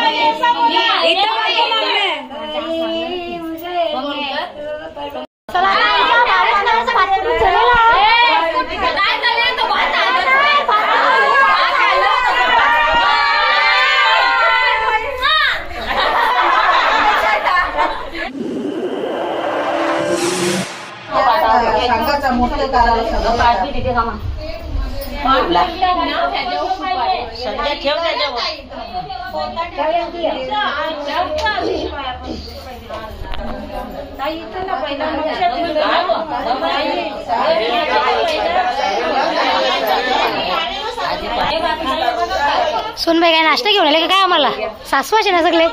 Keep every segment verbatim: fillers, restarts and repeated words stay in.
सुन भाई काय नाश्ता घेऊन आले का काय आम्हाला? सासवाचे ना सगळे.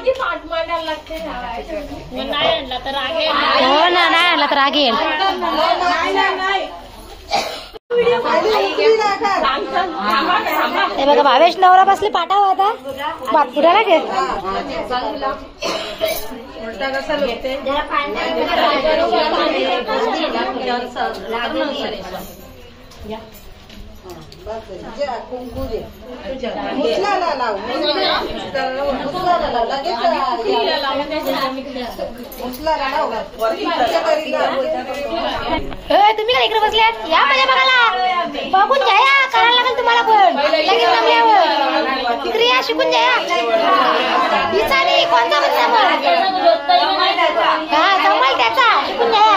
हो ना, नाही आणला तर राग येईल. हे बघा भावेश नवरा बसले पाठाव आता बाप फुटायला घे. तुम्ही का इकडे बसल्यात? या माझ्या बघायला बघून घ्या, या करायला लागेल तुम्हाला पण लगेच जमल्यावर. इकडे या, शिकून घ्या. हिचा नाही कोणता पण जमल हा जमल त्याचा, शिकून घ्या.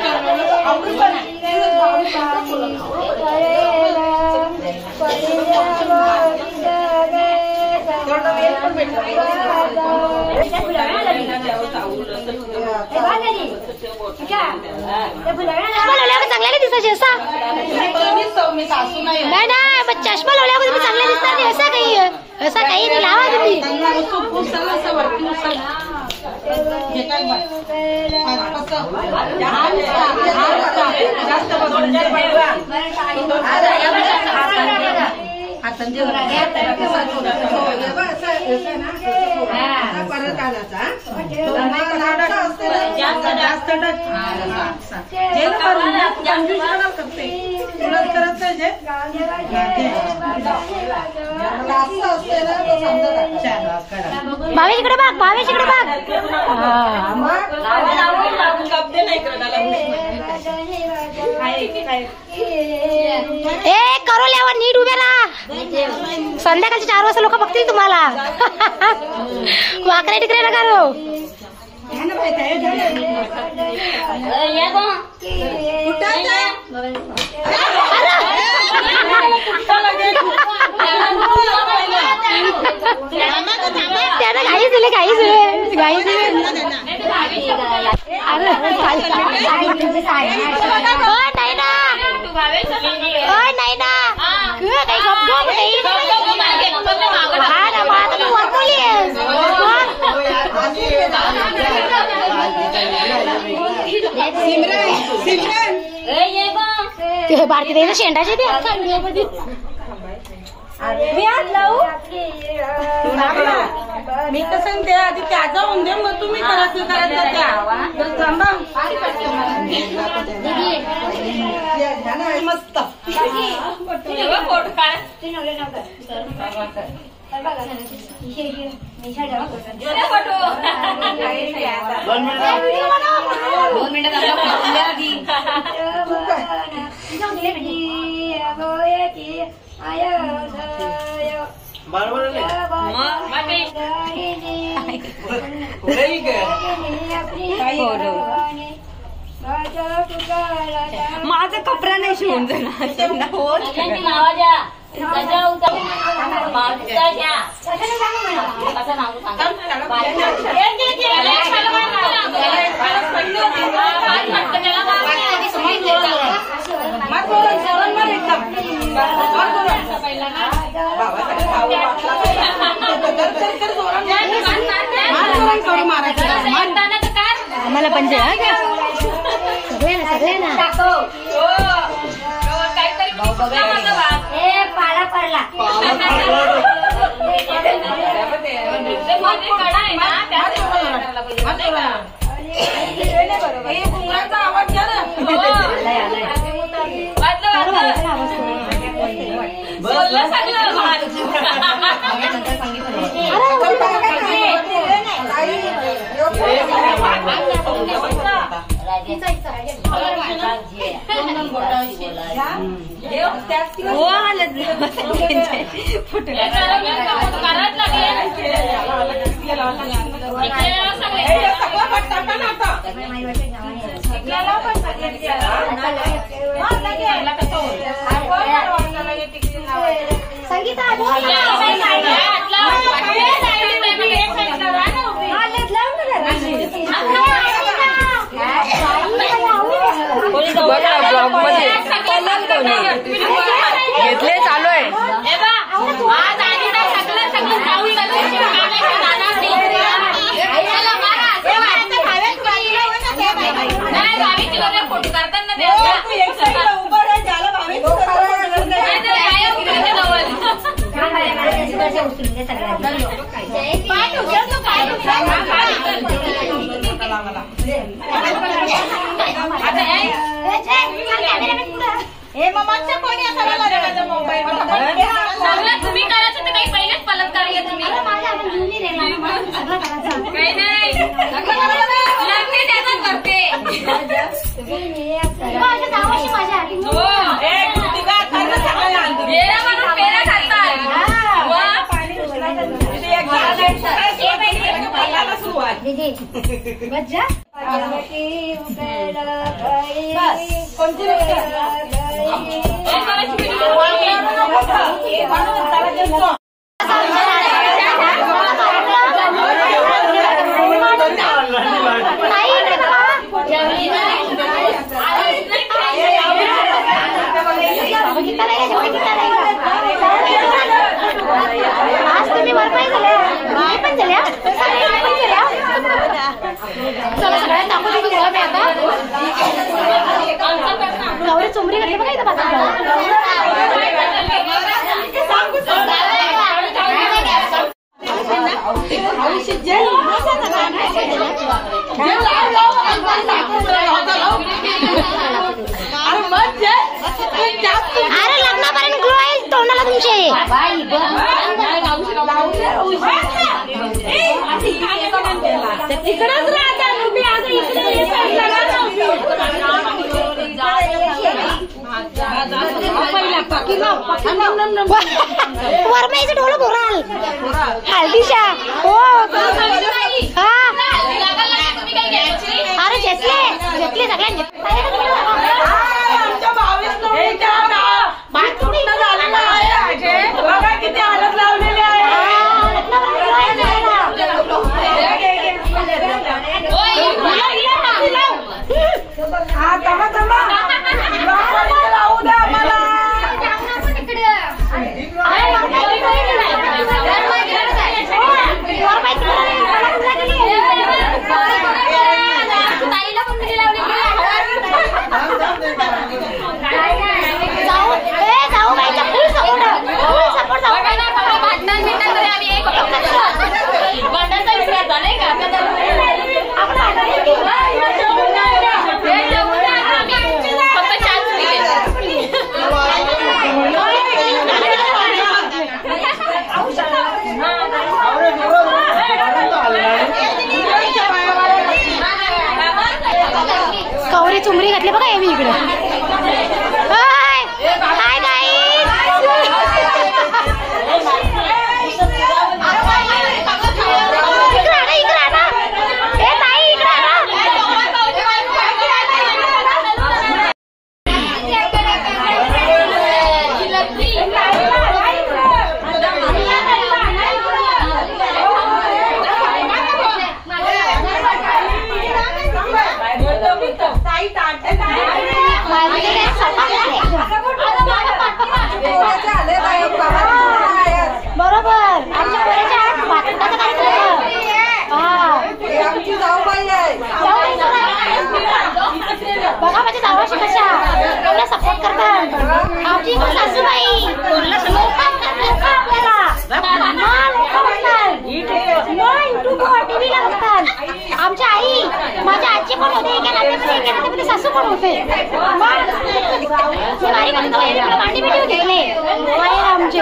चांगल्या नाही दिसायचे असा नाही ना, मग चष्मा लावल्यावर तुम्ही चांगल्या दिसणार नाही. असा काही असा काही नाही लावा तुम्ही. भावेश इकडे बघ, भावेश इकडे बघ. ए करोल्यावर नीट उभे राहा. संध्याकाळचे चार वाजता लोक बघतील तुम्हाला. वाकडे तिकडे नका रो. त्यानं घाईच दिले, घाईच दिले, घाईच दिले. अरे नाही ना, नाही ना, काही गप नाही. हा ना, मग आता तू वरतवली ते भारती द्यायचं शेंडाचे ते मी तर सांगते आधी त्या जाऊन दे, मग तुम्ही करायचं करायचं त्या मस्त दोन मिनिटात माझा कपडा नाही शिवून आम्हाला पंजे सगळे ना, सगळे ना पाला पडला. आवाज घ्या ना. सांगितलं संगीता घेतले चालू आहे फोटो करताना तुम्ही करायचं तर काही पहिलेच पलट करायला तुम्ही काही नाही लग्न त्याचं करते पेरा खातात आज तुम्ही भरपाई झाल्या मी पण झाल्या सगळ्या पण झाल्या चला सगळ्यांना दाखवते तुम्हाला मी आता गौरी चुमरी घातली बघा इथं बाजूला अरे लग्नापर्यंत ग्लो आहे तोंडाला तुमचे तिकडच राहता तुम्ही आता इकडे वरमाईचं ढोलं भोराल हळदीच्या हो हा अरे घेतले घेतले सगळ्यांनी किती हालत लावलेली आहे लावू द्या मला गौरी चुमरी घातली बघा एवी इकडे हाय हाय बरोबर आमच्या पोराच्या भाताचा कार्यक्रम बघा माझ्या जावाशी कशा एवढा सपोर्ट करतात आमची सासूबाई टीव्हीला बघतात आमच्या आई माझ्या आजी पण होते एका नात्यामध्ये एका नात्यामध्ये सासू पण होते मांडी बिडी घेतले आमचे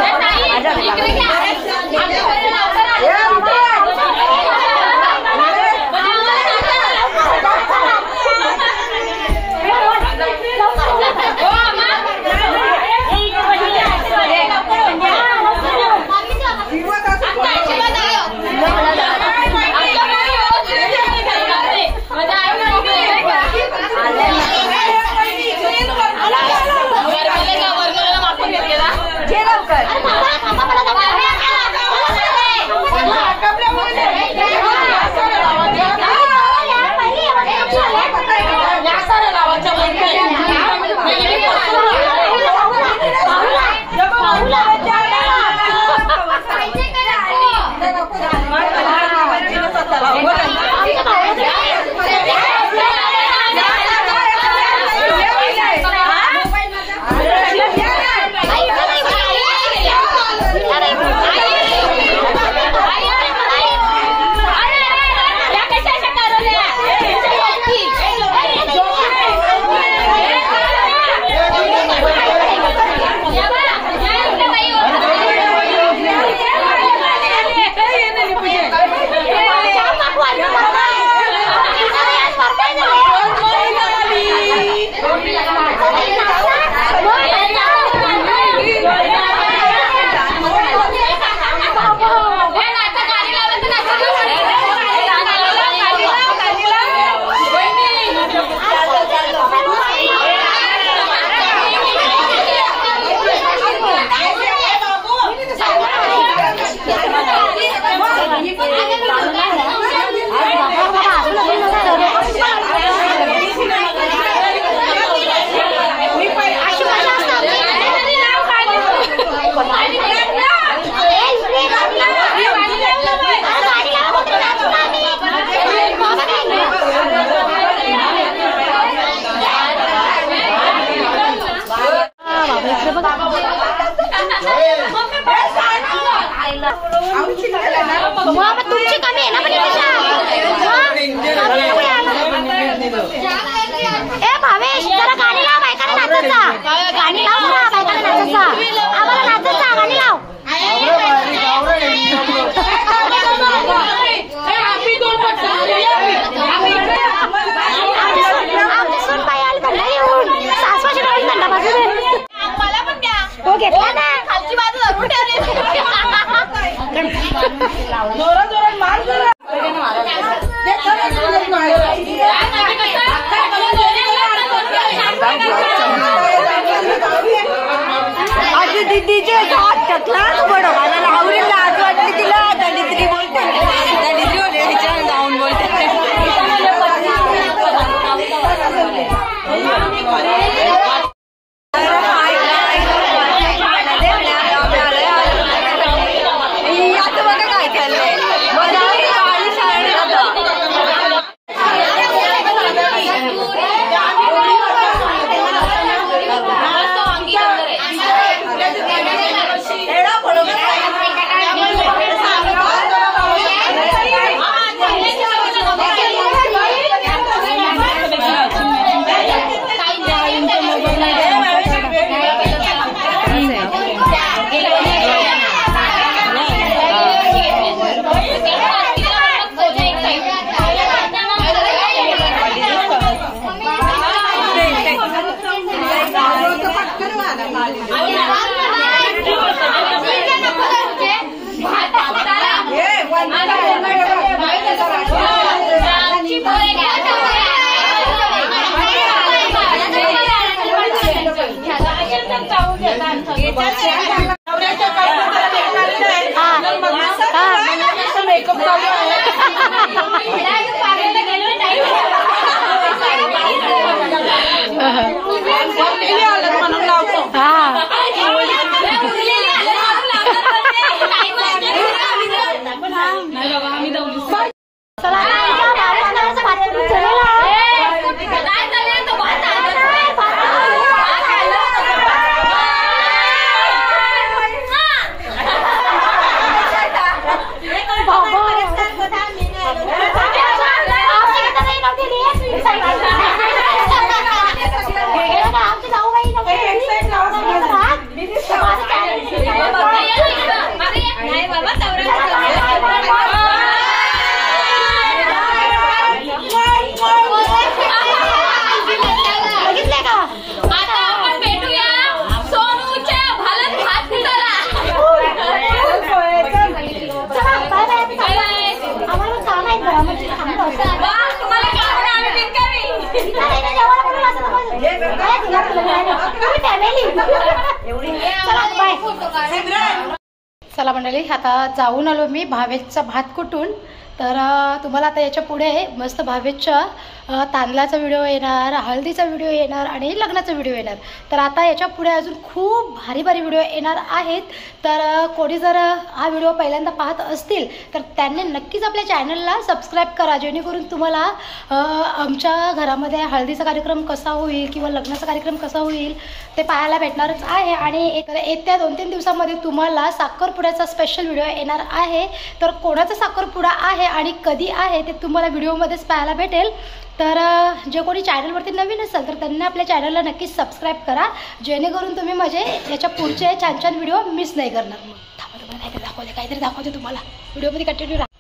चला बाय. चला मंडळी, आता जाऊन आलो मी भावेशचा भात कुटून. तर तुम्हाला आता याच्या पुढे मस्त भावेशच्या तांदळाचा व्हिडिओ येणार, हळदीचा व्हिडिओ येणार आणि लग्नाचा व्हिडिओ येणार. तर आता याच्या पुढे अजून खूप भारी भारी व्हिडिओ येणार आहेत. तर कोणी जर हा व्हिडिओ पहिल्यांदा पाहत असतील तर त्यांनी नक्कीच आपल्या चॅनलला सबस्क्राईब करा, जेणेकरून तुम्हाला आमच्या घरामध्ये हळदीचा कार्यक्रम कसा होईल किंवा लग्नाचा कार्यक्रम कसा होईल ते पाहायला भेटणारच आहे. आणि येत्या दोन तीन दिवसामध्ये तुम्हाला साखरपुड्याचा स्पेशल व्हिडिओ येणार आहे. तर कोणाचा साखरपुडा आहे आणि कधी आहे ते तुम्हाला व्हिडिओमध्येच पाहायला भेटेल. तर जे कोणी चॅनलवरती नवीन असेल तर त्यांनी आपल्या चॅनलला नक्कीच सबस्क्राईब करा, जेणेकरून तुम्ही माझे याच्या पुढचे छान छान व्हिडिओ मिस नाही करणार. मग थांबा, तुम्हाला काहीतरी दाखवते काहीतरी दाखवते तुम्हाला व्हिडिओमध्ये कंटिन्यू राहा.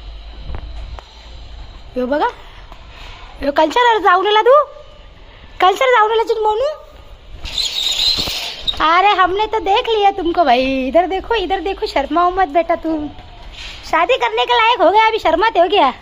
यो बघा, यो कल्चर जाऊन आला तू, कल्चर जाऊन आला तू मोनू. अरे हमने तो देख लिया तुमको भाई, इधर देखो इधर देखो, शर्माओ मत बेटा, तुम शादी करने के लायक हो गया, अभी शर्माते हो गया.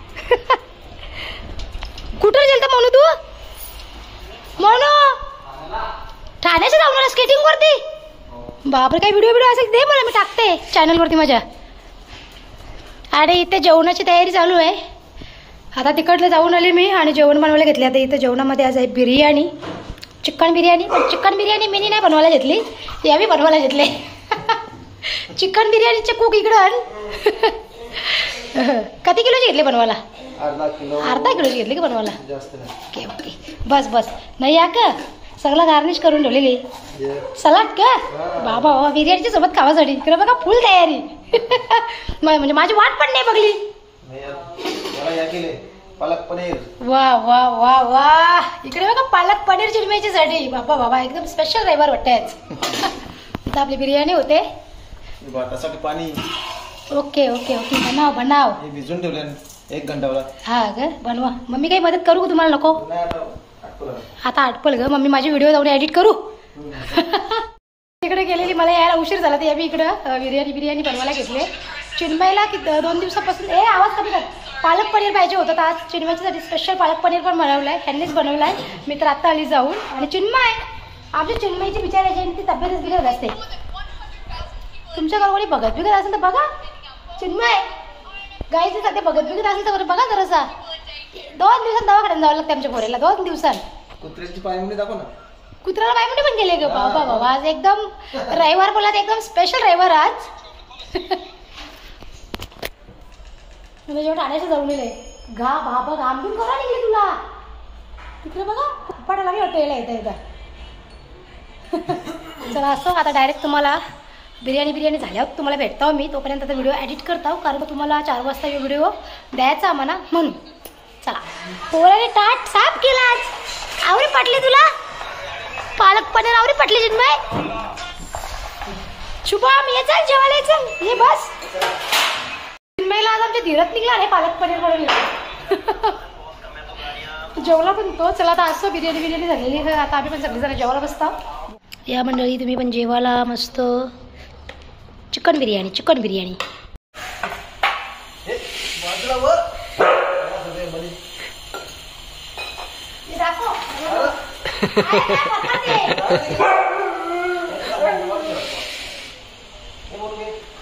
कुठं गेलता मोनू तू? मोनू ठाण्याचे जाऊन आला स्केटिंग वरती. बापरे, काही व्हिडिओ व्हिडिओ असेल दे मला, मी टाकते चॅनल वरती माझ्या. आणि इथे जेवणाची तयारी चालू आहे. आता तिकडलं जाऊन आले मी आणि जेवण बनवायला घेतले. आता इथं जेवणामध्ये आज आहे बिर्याणी, चिकन बिर्याणी. पण चिकन बिर्याणी मी नाही बनवायला घेतली, ती आम्ही बनवायला घेतले. चिकन बिर्याणीचे कुक इकडं. किती किलोची घेतली बनवायला? अर्धा किलो अर्धा किलोची घेतली की बनवायला? जास्त नाही. ओके ओके, बस बस. नाही या का सगळं गार्निश करून ठेवलेली सलाड का? बाबा बाबा, बिर्याणीच्या सोबत खावासाठी इकडे बघा फुल तयारी. म्हणजे माझी वाट पण नाही बघली. पालक पनीर. वा वा वा वा, इकडे बघा पालक पनीर चिरम्याच्यासाठी. बाबा बाबा, एकदम स्पेशल रविवार वाटते आज. इथं आपली बिर्याणी होते. भातासाठी पाणी. ओके ओके ओके, बनाव बनाव. हे भिजून ठेवले एक घंटावर. हा ग, बनवा. मम्मी काही मदत करू का तुम्हाला? नको, आता आटपल ग मम्मी, माझी व्हिडिओ जाऊन एडिट करू. तिकडे गेलेली, मला यायला उशीर झाला. तर मी इकडं बिर्याणी बिर्याणी बनवायला घेतले. चिन्मयला की दोन दिवसापासून ए आवाज कमी कर, पालक पनीर पाहिजे होतं. तर आज चिन्मयच्यासाठी स्पेशल पालक पनीर पण बनवलंय, ह्यांनीच बनवलंय. मी तर आत्ता आली जाऊन. आणि चिन्मय, आमच्या चिन्मयची बिचारायची ती तब्येतच बिघडत असते. तुमच्या घरवाली बघत बिघत असेल तर बघा. चिन्मय गाईचे सध्या बघत बिघत असेल तर बघा जरासा. दोन दिवसात दवाखान्यात जावं लागतं आमच्या पोरेला, दोन दिवसात. कुत्र्याची पायमुंडी दाखव ना. कुत्र्याला पायमुंडी पण गेले ग बाबा बाबा. आज एकदम रविवार बोला, एकदम स्पेशल रविवार आज. मला जेव्हा ठाण्याचं जाऊन येईल घा बाबा, घामून करा निघले तुला. तिकडे बघा पडायला लागली वाटतं यायला येता येता. चला असं, आता डायरेक्ट तुम्हाला बिर्याणी बिर्याणी झाल्यावर तुम्हाला भेटतो मी. तोपर्यंत आता व्हिडिओ एडिट करतो, कारण तुम्हाला चार वाजता व्हिडिओ द्यायचा आम्हाला म्हणून. चला, पोराने ताट साफ केला आज. आवरी पटली तुला पालक पनीर? आवरी पटली चिन्मय? शुभम ये चल जेवायला, ये चल ये बस. चिन्मयला आज आमच्या धीरत निघला आहे पालक पनीर बनवलं. जेवला पण तो. चला आता असं बिर्याणी बिर्याणी झालेली आहे. आता आम्ही पण सगळेजण जेवायला बसतो. या मंडळी, तुम्ही पण जेवायला मस्त चिकन बिर्याणी, चिकन बिर्याणी. दाखव.